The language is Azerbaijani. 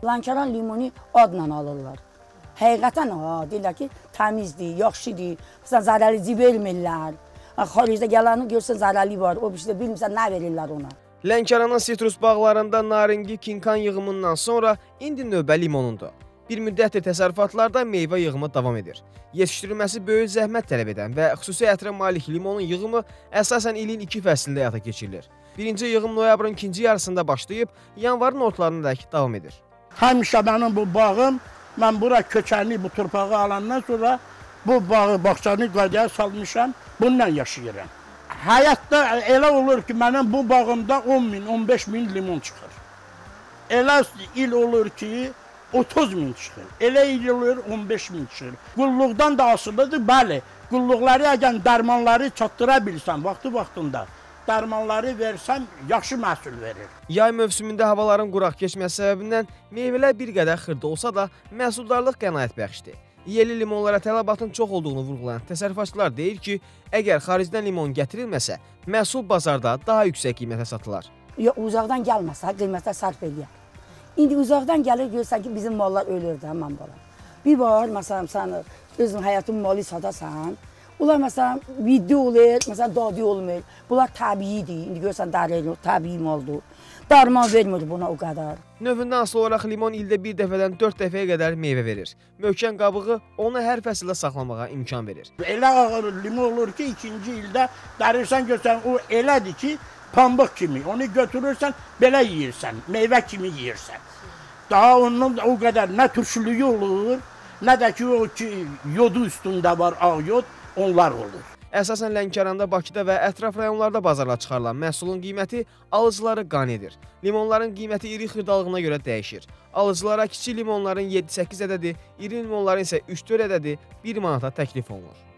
Lənkəran limonu adla alırlar. Həqiqətən deyirlər ki, təmizdir, yaxşıdır. Məsələn, zərəlici vermirlər. Xaricdə gələni görsən zərəli var, o bir şey bilmirsən nə verirlər ona. Lənkəranın sitrus bağlarında naringi kinkan yığımından sonra indi növbə limonundur. Bir müddətdir təsərrüfatlarda meyvə yığımı davam edir. Yetişdirilməsi böyük zəhmət tələb edən və xüsusi ətrə malik limonun yığımı əsasən ilin 2 fəslində həyata keçirilir. Birinci yığım noyabrın ikinci yarısında başlayıb, yanvarın ortalarındakı davam edir. Həmişə mənim bu bağım, mən bura köçəni, bu torpağı alandan sonra bu bağı, bağçanı qaydaya salmışam, bununla yaşayıram. Həyatda elə olur ki, mənim bu bağımda 10 min, 15 min limon çıxır. Elə il olur ki, 30 min çıxır. Elə il olur 15 min çıxır. Qulluqdan da asılıdır, bəli. Qulluqları əgər dərmanları çatdıra bilsən vaxtında, dərmanları versəm, yaxşı məhsul verir. Yay mövsümündə havaların quraq keçməsi səbəbindən meyvələr bir qədər xırda olsa da, məhsuldarlıq qənaət bəxşdir. Yeli limonlara tələbatın çox olduğunu vurğulayan təsərrüfatçılar deyir ki, əgər xaricdən limon gətirilməsə, məhsul bazarda daha yüksək qiymətə satılır. Uzaqdan gəlməsə, qiymətə sərf eləyər. İndi uzaqdan gəlir, görürsən ki, bizim mallar ölür də, mən bala. Bir var, məsələn, sən özün həyatın malı sadasan, bunlar məsələn, viddi olur, məsələn, dadi olmur. Bunlar təbiidir, indi görürsən, dərəli, təbii maldır. Dərman vermir buna o qədər. Növündən asılı olaraq limon ildə bir dəfədən 4 dəfəyə qədər meyvə verir. Möhkəm qabığı onu hər fəsildə saxlamağa imkan verir. Elə ağır limon olur ki, ikinci ildə dərirsən görsən, o elədir ki, pambıq kimi. Onu götürürsən, belə yeyirsən, meyvə kimi yeyirsən. Daha onun o qədər nə turşuluğu olur, nə də ki, o ki, yodu üstündə var, ağ yod, onlar olur. Əsasən Lənkəranda, Bakıda və ətraf rayonlarda bazarlara çıxarılan məhsulun qiyməti alıcıları qane edir. Limonların qiyməti iri xırdalığına görə dəyişir. Alıcılara kiçik limonların 7-8 ədədi, iri limonların isə 3-4 ədədi 1 manata təklif olunur.